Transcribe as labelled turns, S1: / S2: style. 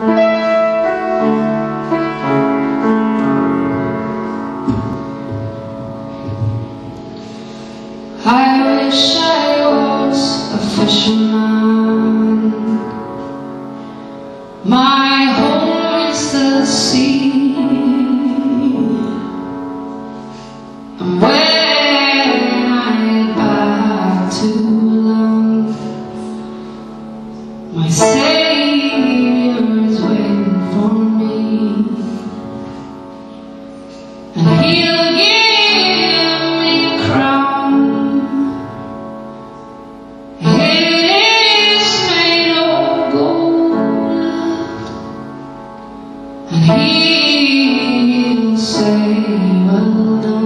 S1: I wish I was a fisherman. My home is the sea, and when I get back to land, my Savior is waiting for me, and He'll give me a crown. And He'll say, well done.